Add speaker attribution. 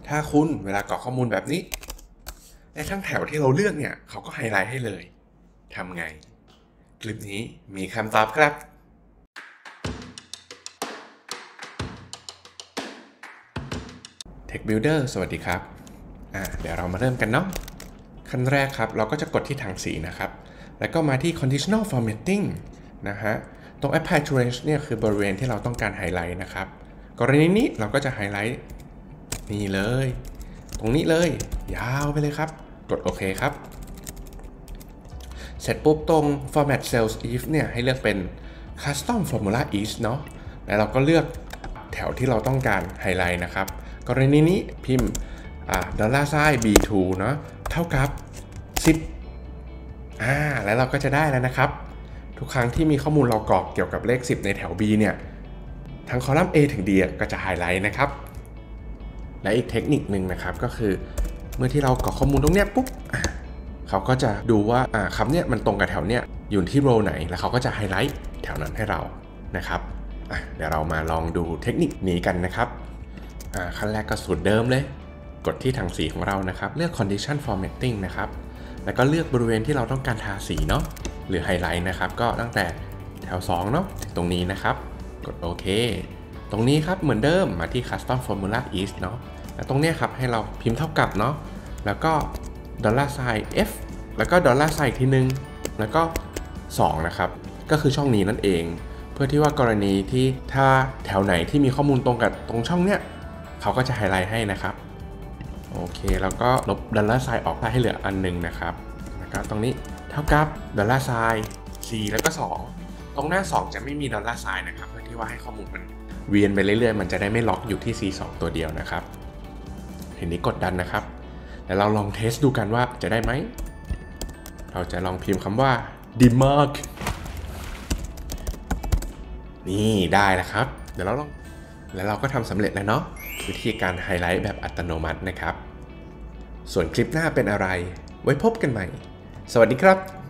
Speaker 1: ถ้าคุณเวลากรอกข้อมูลแบบนี้ในทั้งแถวที่เราเลือกเนี่ยเขาก็ไฮไลท์ให้เลยทำไงคลิปนี้มีคำตอบครับ Tech Builder สวัสดีครับเดี๋ยวเรามาเริ่มกันเนาะขั้นแรกครับเราก็จะกดที่ถังสีนะครับแล้วก็มาที่ conditional formatting นะฮะตรง apply to range เนี่ยคือบริเวณที่เราต้องการไฮไลท์นะครับกรณีนี้เราก็จะไฮไลท์นี่เลยตรงนี้เลยยาวไปเลยครับกดโอเคครับเสร็จปุ๊บตรง format cells if เนี่ยให้เลือกเป็น custom formula is เนาะแล้วเราก็เลือกแถวที่เราต้องการไฮไลท์นะครับกรณีนี้พิมพ์$sign b2 เนาะเท่ากับ10แล้วเราก็จะได้แล้วนะครับทุกครั้งที่มีข้อมูลเรากรอกเกี่ยวกับเลข10ในแถว B เนี่ยทั้งคอลัมน์ A ถึง D ก็จะไฮไลท์นะครับและอีกเทคนิคหนึ่งนะครับก็คือเมื่อที่เรากรอกข้อมูลตรงเนี้ยปุ๊บเขาก็จะดูว่าคำเนี้ยมันตรงกับแถวเนี้ยอยู่ที่โรไหนแล้วเขาก็จะไฮไลท์แถวนั้นให้เรานะครับเดี๋ยวเรามาลองดูเทคนิคนี้กันนะครับขั้นแรกก็สูตรเดิมเลยกดที่ถังสีของเรานะครับเลือก condition formatting นะครับแล้วก็เลือกบริเวณที่เราต้องการทาสีเนาะหรือไฮไลท์นะครับก็ตั้งแต่แถว2เนาะถึงตรงนี้นะครับกดโอเคตรงนี้ครับเหมือนเดิมมาที่ custom formula is เนาะแล้วตรงนี้ครับให้เราพิมพ์เท่ากับเนาะแล้วก็$sign f แล้วก็$sign ทีนึงแล้วก็2นะครับก็คือช่องนี้นั่นเองเพื่อที่ว่ากรณีที่ถ้าแถวไหนที่มีข้อมูลตรงกับตรงช่องเนี้ยเขาก็จะไฮไลท์ให้นะครับโอเคแล้วก็ลบ$signออกได้ให้เหลืออันนึงนะครับแล้วก็ตรงนี้เท่ากับ$sign 4แล้วก็2ตรงหน้า2จะไม่มี$sign นะครับเพื่อที่ว่าให้ข้อมูลมันเวียนไปเรื่อยๆมันจะได้ไม่ล็อกอยู่ที่ C2 ตัวเดียวนะครับทีนี้กดดันนะครับแล้วเราลองเทสดูกันว่าจะได้ไหมเราจะลองพิมพ์คำว่า demarc นี่ได้แล้วครับเดี๋ยวเราก็ทำสำเร็จแล้วเนาะวิธีการไฮไลท์แบบอัตโนมัตินะครับส่วนคลิปหน้าเป็นอะไรไว้พบกันใหม่สวัสดีครับ